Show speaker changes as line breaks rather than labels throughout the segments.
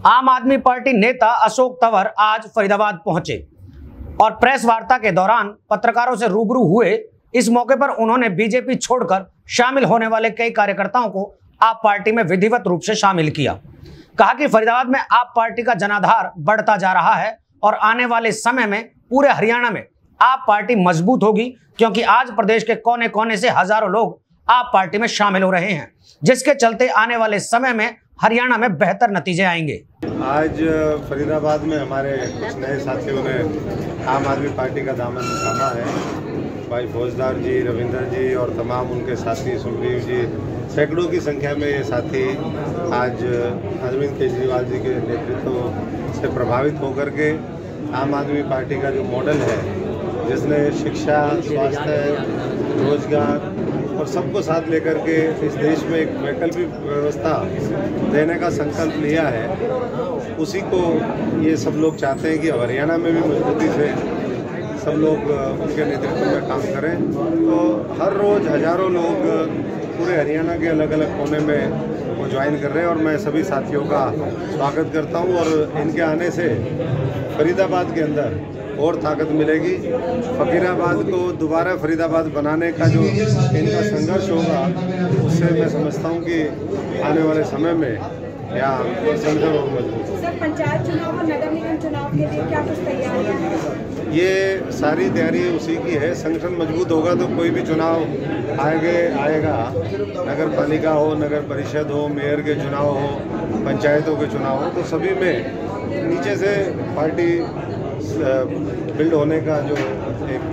आम आदमी पार्टी नेता अशोक तंवर आज फरीदाबाद पहुंचे और प्रेस वार्ता के दौरान पत्रकारों से रूबरू हुए। इस मौके पर उन्होंने बीजेपी छोड़कर शामिल होने वाले कई कार्यकर्ताओं को आप पार्टी में विधिवत रूप से शामिल किया। कहा कि फरीदाबाद में आप पार्टी का जनाधार बढ़ता जा रहा है और आने वाले समय में पूरे हरियाणा में आप पार्टी मजबूत होगी, क्योंकि आज प्रदेश के कोने कोने से हजारों लोग आप पार्टी में शामिल हो रहे हैं, जिसके चलते आने वाले समय में हरियाणा में बेहतर नतीजे आएंगे।
आज फरीदाबाद में हमारे कुछ नए साथियों ने आम आदमी पार्टी का दामन थामा है। भाई फौजदार जी, रविंदर जी और तमाम उनके साथी, सुखदेव जी, सैकड़ों की संख्या में ये साथी आज अरविंद केजरीवाल जी के नेतृत्व से प्रभावित होकर के आम आदमी पार्टी का जो मॉडल है, जिसने शिक्षा, स्वास्थ्य, रोजगार और सबको साथ लेकर के इस देश में एक वैकल्पिक व्यवस्था देने का संकल्प लिया है, उसी को ये सब लोग चाहते हैं कि हरियाणा में भी मजबूती से सब लोग उनके नेतृत्व में काम करें। तो हर रोज़ हजारों लोग पूरे हरियाणा के अलग अलग कोने में वो ज्वाइन कर रहे हैं और मैं सभी साथियों का स्वागत करता हूँ। और इनके आने से फरीदाबाद के अंदर और ताकत मिलेगी। फकीराबाद को दोबारा फरीदाबाद बनाने का जो इनका संघर्ष होगा, उससे मैं समझता हूँ कि आने वाले समय में यहाँ संगठन और मजबूत।
सर, पंचायत चुनाव और नगर निगम चुनाव के लिए क्या कुछ तैयारियां हैं?
ये सारी तैयारी उसी की है। संगठन मजबूत होगा तो कोई भी चुनाव आएगा, नगर पालिका हो, नगर परिषद हो, मेयर के चुनाव हो, पंचायतों के चुनाव हो, तो सभी में नीचे से पार्टी बिल्ड होने का जो एक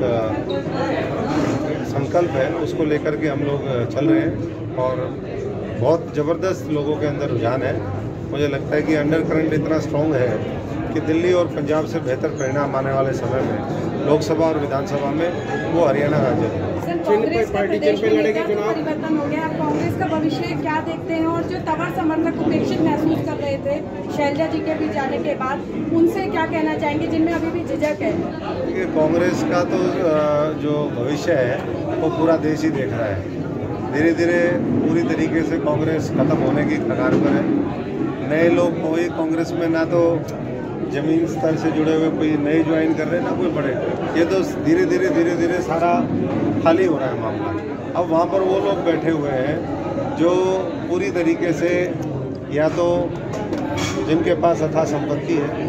संकल्प है, उसको लेकर के हम लोग चल रहे हैं और बहुत ज़बरदस्त लोगों के अंदर रुझान है। मुझे लगता है कि अंडर करंट इतना स्ट्रॉन्ग है कि दिल्ली और पंजाब से बेहतर परिणाम आने वाले समय में लोकसभा और विधानसभा में वो हरियाणा राज्य है।
कांग्रेस का प्रदेश में परिवर्तन हो गया, कांग्रेस का भविष्य क्या देखते हैं? और जो तंवर समर्थक उपेक्षित महसूस कर रहे थे शैलजा जी के भी जाने के बाद, उनसे क्या कहना चाहेंगे जिनमें अभी भी झिझक है?
कांग्रेस का तो जो भविष्य है वो पूरा देश ही देख रहा है। धीरे धीरे पूरी तरीके से कांग्रेस खत्म होने की कगार पर है। नए लोग कोई कांग्रेस में ना तो जमीन स्तर से जुड़े हुए कोई नए ज्वाइन कर रहे हैं, ना कोई बड़े। ये तो धीरे धीरे सारा खाली हो रहा है मामला। अब वहाँ पर वो लोग बैठे हुए हैं जो पूरी तरीके से या तो जिनके पास अथाह संपत्ति है,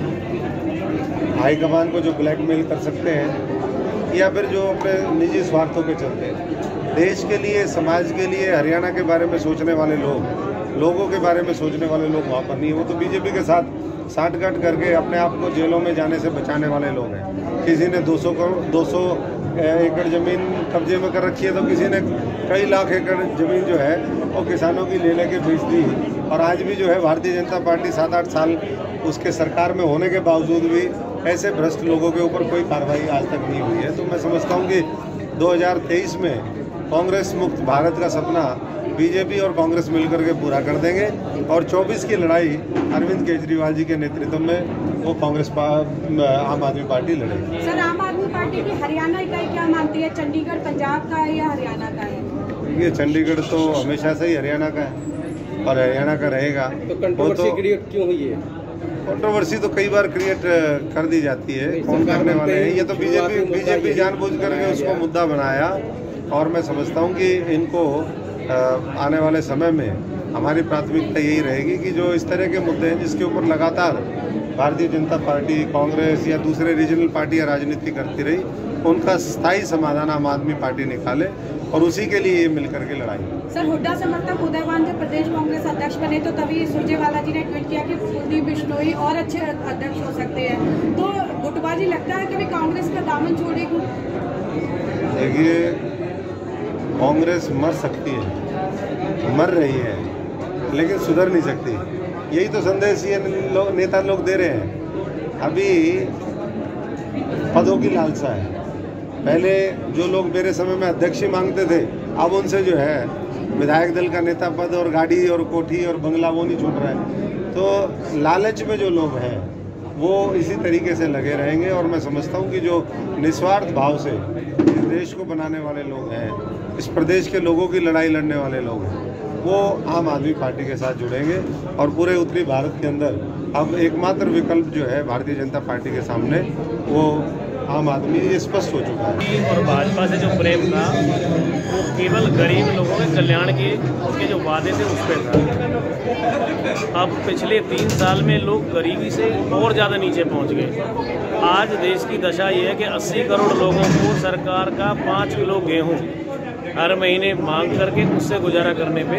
हाईकमान को जो ब्लैकमेल कर सकते हैं, या फिर जो अपने निजी स्वार्थों के चलते देश के लिए, समाज के लिए, हरियाणा के बारे में सोचने वाले लोगों के बारे में सोचने वाले लोग वहाँ पर नहीं है। वो तो बीजेपी के साथ साठगांठ करके अपने आप को जेलों में जाने से बचाने वाले लोग हैं। किसी ने 200 एकड़ ज़मीन कब्जे में कर रखी है, तो किसी ने कई लाख एकड़ ज़मीन जो है वो किसानों की ले लेके बेच दी। और आज भी जो है भारतीय जनता पार्टी 7-8 साल उसके सरकार में होने के बावजूद भी ऐसे भ्रष्ट लोगों के ऊपर कोई कार्रवाई आज तक नहीं हुई है। तो मैं समझता हूँ कि 2023 में कांग्रेस मुक्त भारत का सपना बीजेपी और कांग्रेस मिलकर के पूरा कर देंगे और 24 की लड़ाई अरविंद केजरीवाल जी के नेतृत्व में वो कांग्रेस आम आदमी पार्टी लड़ेगी।
सर, आम आदमी पार्टी की हरियाणा इकाई क्या मानती है? चंडीगढ़ पंजाब का है या हरियाणा का है?
ये चंडीगढ़ तो हमेशा से ही हरियाणा का है और हरियाणा का रहेगा।
तो कंट्रोवर्सी क्रिएट क्यों हुई है?
कंट्रोवर्सी तो कई बार क्रिएट कर दी जाती है। कौन करने वाले हैं? ये तो बीजेपी जानबूझ करके उसको मुद्दा बनाया। और मैं समझता हूँ कि इनको आने वाले समय में हमारी प्राथमिकता यही रहेगी कि जो इस तरह के मुद्दे हैं जिसके ऊपर लगातार भारतीय जनता पार्टी, कांग्रेस या दूसरे रीजनल पार्टियां राजनीति करती रही, उनका स्थायी समाधान आम आदमी पार्टी निकाले और उसी के लिए ये मिलकर के लड़ाई।
सर, हुड्डा समर्थक उदयवान जब प्रदेश कांग्रेस अध्यक्ष बने तो तभी सुरजेवाला जी ने ट्वीट किया कि कुलदीप बिश्नोई और अच्छे अध्यक्ष हो सकते हैं। तो गुटबाजी लगता है कि भी कांग्रेस का दामन छोड़ेगी?
देखिए, कांग्रेस मर सकती है, मर रही है, लेकिन सुधर नहीं सकती। यही तो संदेश ये नेता लोग दे रहे हैं। अभी पदों की लालसा है। पहले जो लोग मेरे समय में अध्यक्ष ही मांगते थे, अब उनसे जो है विधायक दल का नेता पद और गाड़ी और कोठी और बंगला वो नहीं छूट रहा है। तो लालच में जो लोग हैं वो इसी तरीके से लगे रहेंगे। और मैं समझता हूँ कि जो निस्वार्थ भाव से इस देश को बनाने वाले लोग हैं, इस प्रदेश के लोगों की लड़ाई लड़ने वाले लोग हैं, वो आम आदमी पार्टी के साथ जुड़ेंगे। और पूरे उत्तरी भारत के अंदर अब एकमात्र विकल्प जो है भारतीय जनता पार्टी के सामने, वो आम आदमी ये स्पष्ट हो चुका है।
और भाजपा से जो प्रेम था वो केवल गरीब लोगों के कल्याण के उसके जो वादे थे उस पर था। अब पिछले 3 साल में लोग गरीबी से और ज़्यादा नीचे पहुंच गए। आज देश की दशा ये है कि 80 करोड़ लोगों को सरकार का 5 किलो गेहूँ हर महीने मांग करके उससे गुजारा करने पे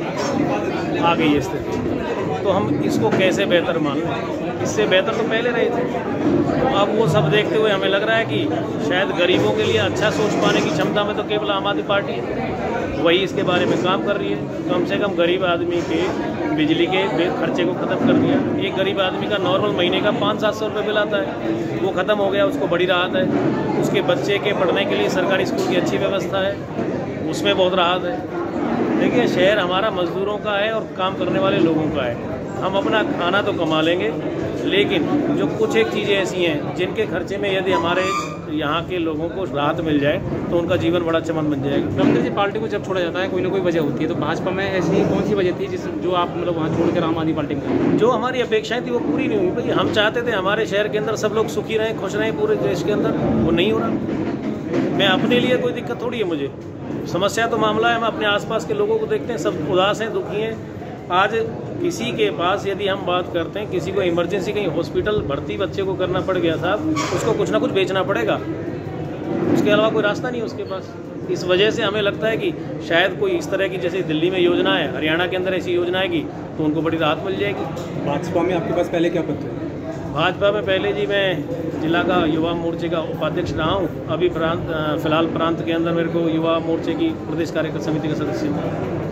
आ गई है स्थिति। तो हम इसको कैसे बेहतर मान लें? इससे बेहतर तो पहले रहे थे। तो अब वो सब देखते हुए हमें लग रहा है कि शायद गरीबों के लिए अच्छा सोच पाने की क्षमता में तो केवल आम आदमी पार्टी है, वही इसके बारे में काम कर रही है। कम से कम गरीब आदमी के बिजली के खर्चे को ख़त्म कर दिया। एक गरीब आदमी का नॉर्मल महीने का 500-700 रुपये बिल आता है, वो ख़त्म हो गया, उसको बड़ी राहत है। उसके बच्चे के पढ़ने के लिए सरकारी स्कूल की अच्छी व्यवस्था है, उसमें बहुत राहत है। देखिए, शहर हमारा मजदूरों का है और काम करने वाले लोगों का है। हम अपना खाना तो कमा लेंगे, लेकिन जो कुछ एक चीज़ें ऐसी हैं जिनके खर्चे में यदि हमारे यहाँ के लोगों को राहत मिल जाए तो उनका जीवन बड़ा चमन बन जाएगा।
रमन जी, पार्टी को जब छोड़ा जाता है कोई ना कोई वजह होती है, तो भाजपा में ऐसी कौन सी वजह थी जो आप मतलब वहाँ छोड़कर आम आदमी पार्टी में?
जो हमारी अपेक्षाएं थी वो पूरी नहीं हुई भाई। हम चाहते थे हमारे शहर के अंदर सब लोग सुखी रहें, खुश रहें, पूरे देश के अंदर, वो नहीं हो रहा। मैं अपने लिए कोई दिक्कत थोड़ी है, मुझे समस्या तो मामला है। हम अपने आसपास के लोगों को देखते हैं, सब उदास हैं, दुखी हैं। आज किसी के पास यदि हम बात करते हैं, किसी को इमरजेंसी कहीं हॉस्पिटल भर्ती बच्चे को करना पड़ गया साहब, उसको कुछ ना कुछ बेचना पड़ेगा, उसके अलावा कोई रास्ता नहीं है उसके पास। इस वजह से हमें लगता है कि शायद कोई इस तरह की, जैसे दिल्ली में योजना है, हरियाणा के अंदर ऐसी योजना आएगी तो उनको बड़ी राहत मिल जाएगी।
भाजपा में आपके पास पहले क्या पद थे?
भाजपा में पहले जी मैं जिला का युवा मोर्चे का उपाध्यक्ष रहा हूँ। अभी फिलहाल प्रांत के अंदर मेरे को युवा मोर्चे की प्रदेश कार्यकारिणी समिति का सदस्य हूँ।